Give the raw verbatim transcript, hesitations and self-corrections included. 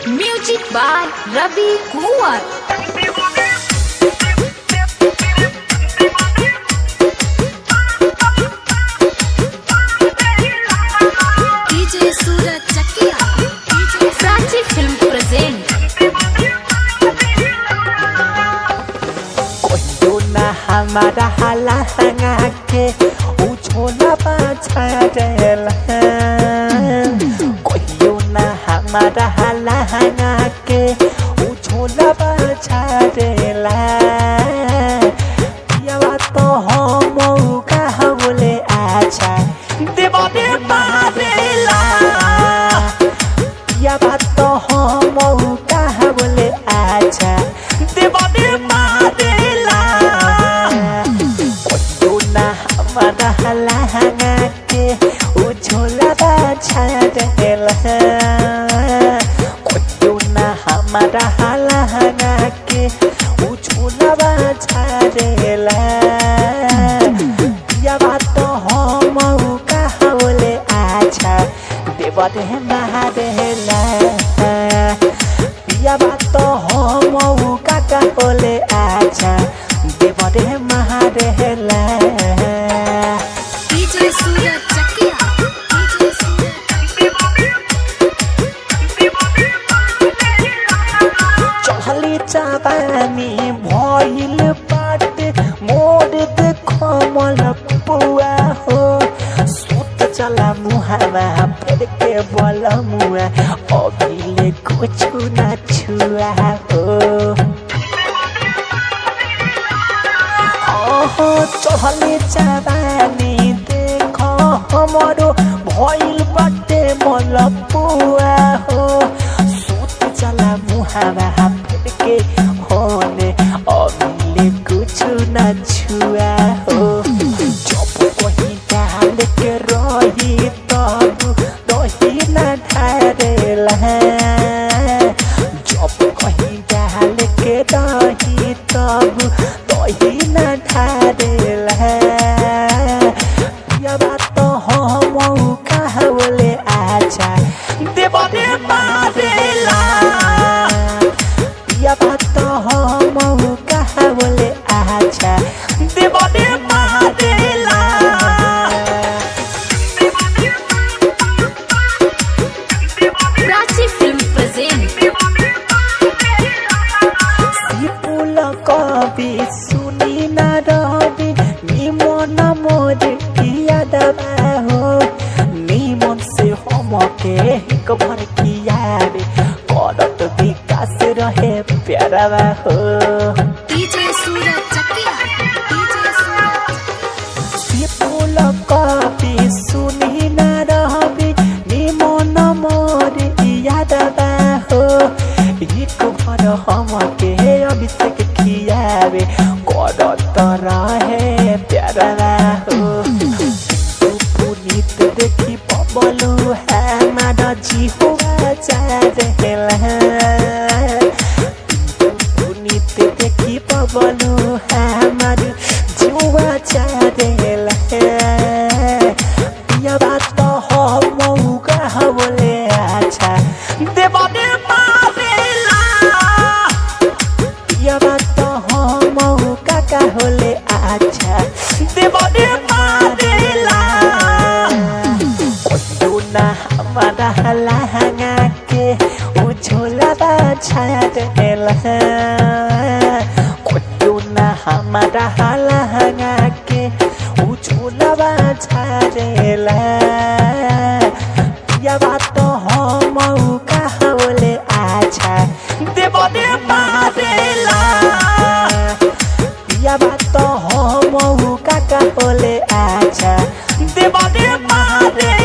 Music by Ravi Kumar. D J Suraj Chakia. D J Sachi Film present. हमारा हाला हंगा के उछोला पाछा देला कोइयो ना हमारा हाला हंगा के उछोला पाछा देला यावा तो हम का बोले आछा देवा दे मारेला यावा तो हम का बोले आछा देवा दे मारेला हमारा हला हंगा के उछोला बाछा देला कोइयो ना हमारा हला हंगा के उछोला बाछा देला या बात तो हम का बोले आछा देवा दे मारेला या बात तो हम का का बोले आछा देवा दे मारेला चाबानी भइल बाटे मोर देखो मन पुआ हो सुत चला मुहावा पर के बोल मुआ अभिले कुछ ना छुआ हो ओहो चहले चाबानी देखो हमरो भइल बाटे मन पुआ हो सुत चला मुहावा के होने अभिले कुछ न छुआ हो जब कहीं डाल के रही तब दही न ढारेला जब कहीं डाल के रही तब दही न ढारेला या बात तो हम कहा बोले आछा देवा दे मारेला या बात तो हम कहा बोले आछा देवा दे मारेला Sachi Film present. सिपुल कवि सुनी न रवि निमन मोर किया दबा हो निमन से हम के एक भर किया रे करत विकास रहे प्यारा हो D J Suraj Chakia. D J Suraj. सिपुल कवि सुनी न रवि निमन मोर याद बा हो एक भर हम के अभिषेक खियावे करत रहे प्यारा हो पुनीत देखी बबलू है मारा जी हुआ चाहेला पुनीत देखी बबलू है मारी जुआ चाहेला या बात तो हम का बोले आछा देवा दे मारेला या बात तो हम का का बोले आछा देवा दे मारेला कोइयो ना हमारा हला हंगा के उछोला बाछा देला कोइयो ना हमारा हला हंगा के उछोला बाछा देला या बात तो हम कहा बोले आछा देवा दे मारेला या बात तो हम का का बोले आछा देवा दे मारे